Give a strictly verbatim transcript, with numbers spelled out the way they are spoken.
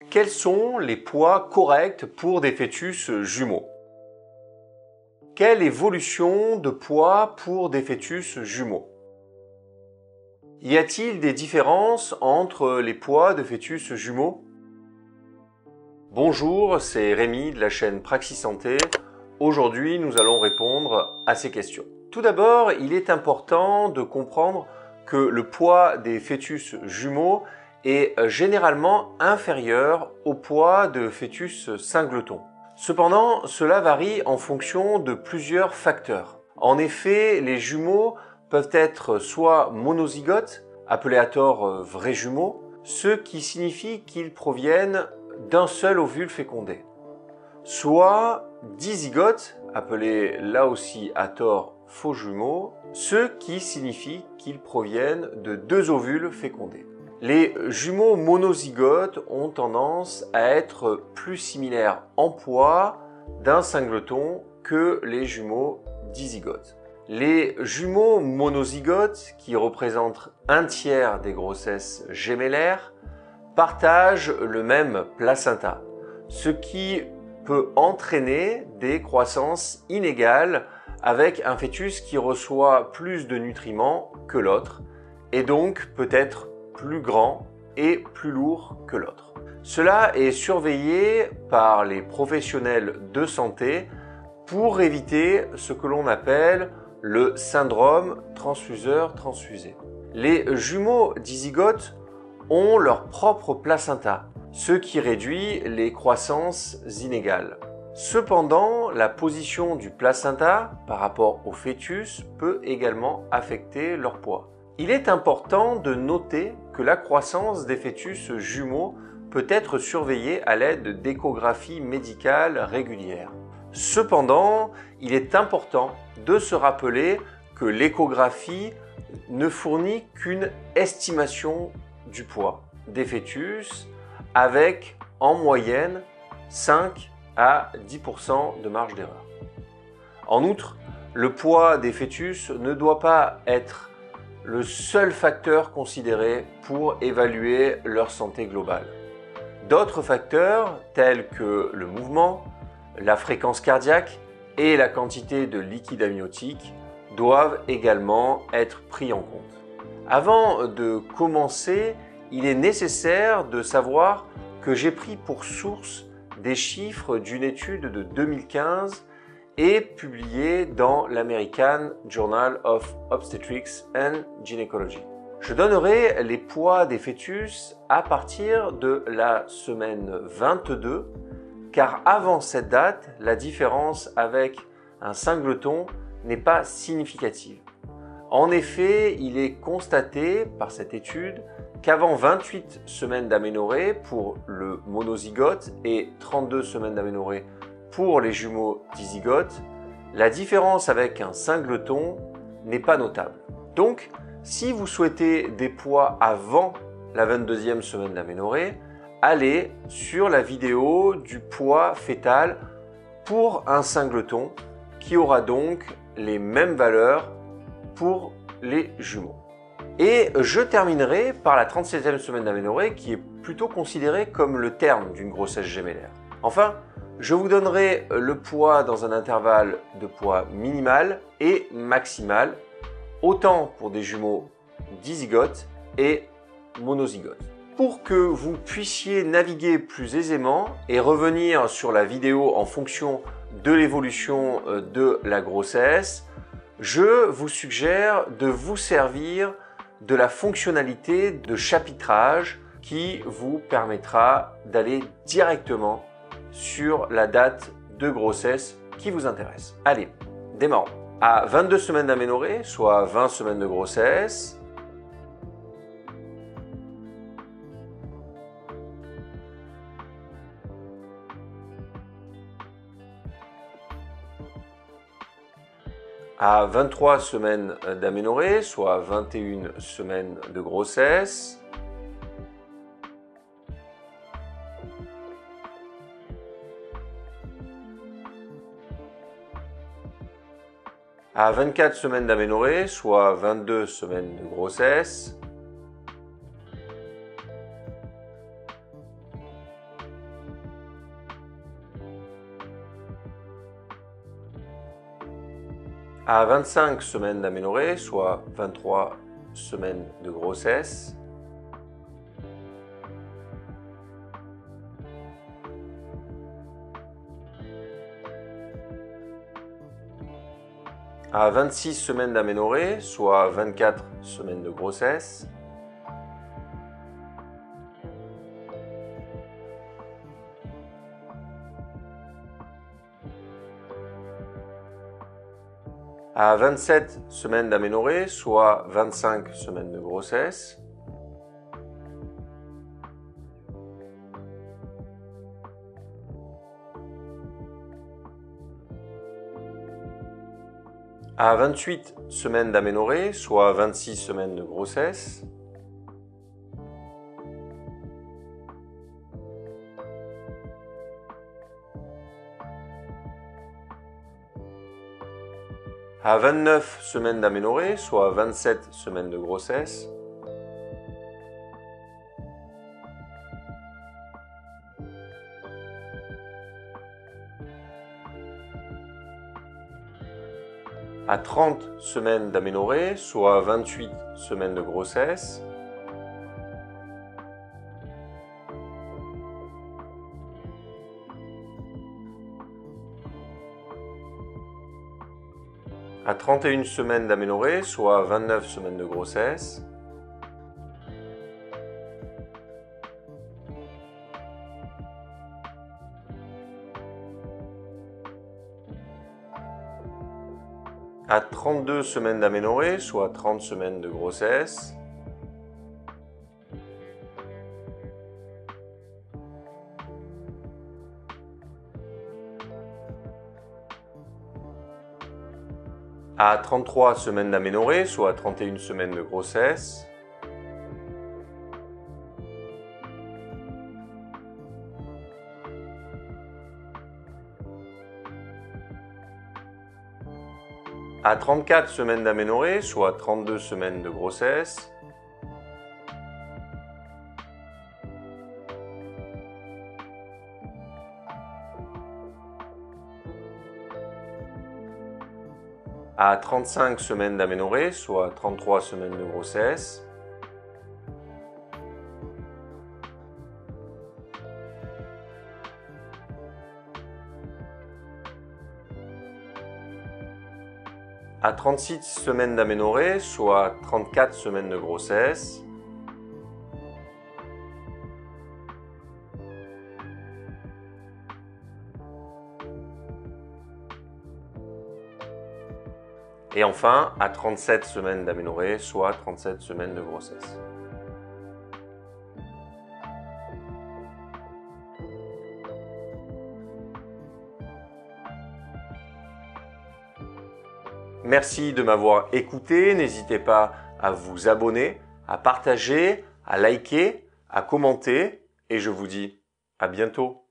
Quels sont les poids corrects pour des fœtus jumeaux? Quelle évolution de poids pour des fœtus jumeaux? Y a-t-il des différences entre les poids de fœtus jumeaux? Bonjour, c'est Rémi de la chaîne Praxis Santé. Aujourd'hui, nous allons répondre à ces questions. Tout d'abord, il est important de comprendre que le poids des fœtus jumeaux est généralement inférieur au poids de fœtus singletons. Cependant, cela varie en fonction de plusieurs facteurs. En effet, les jumeaux peuvent être soit monozygotes, appelés à tort vrais jumeaux, ce qui signifie qu'ils proviennent d'un seul ovule fécondé, soit dizygotes, appelés là aussi à tort faux jumeaux, ce qui signifie qu'ils proviennent de deux ovules fécondés. Les jumeaux monozygotes ont tendance à être plus similaires en poids d'un singleton que les jumeaux dizygotes. Les jumeaux monozygotes, qui représentent un tiers des grossesses gémellaires, partagent le même placenta, ce qui peut entraîner des croissances inégales avec un fœtus qui reçoit plus de nutriments que l'autre et donc peut être plus grand et plus lourd que l'autre. Cela est surveillé par les professionnels de santé pour éviter ce que l'on appelle le syndrome transfuseur-transfusé. Les jumeaux dizygotes ont leur propre placenta, ce qui réduit les croissances inégales. Cependant, la position du placenta par rapport au fœtus peut également affecter leur poids. Il est important de noter que la croissance des fœtus jumeaux peut être surveillée à l'aide d'échographies médicales régulières. Cependant, il est important de se rappeler que l'échographie ne fournit qu'une estimation du poids des fœtus avec en moyenne cinq à dix pour cent de marge d'erreur. En outre, le poids des fœtus ne doit pas être le seul facteur considéré pour évaluer leur santé globale. D'autres facteurs tels que le mouvement, la fréquence cardiaque et la quantité de liquide amniotique doivent également être pris en compte. Avant de commencer, il est nécessaire de savoir que j'ai pris pour source des chiffres d'une étude de deux mille quinze et publiée dans l'American Journal of Obstetrics and Gynecology. Je donnerai les poids des fœtus à partir de la semaine vingt-deux, car avant cette date, la différence avec un singleton n'est pas significative. En effet, il est constaté par cette étude qu'avant vingt-huit semaines d'aménorrhée pour le monozygote et trente-deux semaines d'aménorrhée pour les jumeaux dizygotes, la différence avec un singleton n'est pas notable. Donc, si vous souhaitez des poids avant la vingt-deuxième semaine d'aménorrhée, allez sur la vidéo du poids fœtal pour un singleton qui aura donc les mêmes valeurs pour les jumeaux. Et je terminerai par la trente-septième semaine d'aménorrhée qui est plutôt considérée comme le terme d'une grossesse gémellaire. Enfin, je vous donnerai le poids dans un intervalle de poids minimal et maximal, autant pour des jumeaux dizygotes et monozygotes. Pour que vous puissiez naviguer plus aisément et revenir sur la vidéo en fonction de l'évolution de la grossesse, je vous suggère de vous servir de la fonctionnalité de chapitrage qui vous permettra d'aller directement sur la date de grossesse qui vous intéresse. Allez, démarrons. À vingt-deux semaines d'aménorrhée, soit vingt semaines de grossesse, à vingt-trois semaines d'aménorrhée, soit vingt et une semaines de grossesse, à vingt-quatre semaines d'aménorrhée, soit vingt-deux semaines de grossesse, À vingt-cinq semaines d'aménorrhée, soit vingt-trois semaines de grossesse, à vingt-six semaines d'aménorrhée, soit vingt-quatre semaines de grossesse, à vingt-sept semaines d'aménorrhée, soit vingt-cinq semaines de grossesse, à vingt-huit semaines d'aménorrhée, soit vingt-six semaines de grossesse, à vingt-neuf semaines d'aménorrhée, soit vingt-sept semaines de grossesse, à trente semaines d'aménorrhée, soit vingt-huit semaines de grossesse, à trente et une semaines d'aménorrhée, soit vingt-neuf semaines de grossesse, à trente-deux semaines d'aménorrhée, soit trente semaines de grossesse, à trente-trois semaines d'aménorrhée, soit trente et une semaines de grossesse, à trente-quatre semaines d'aménorrhée, soit trente-deux semaines de grossesse, à trente-cinq semaines d'aménorrhée, soit trente-trois semaines de grossesse, à trente-six semaines d'aménorrhée, soit trente-quatre semaines de grossesse, et enfin à trente-sept semaines d'aménorrhée, soit trente-sept semaines de grossesse. Merci de m'avoir écouté, n'hésitez pas à vous abonner, à partager, à liker, à commenter et je vous dis à bientôt.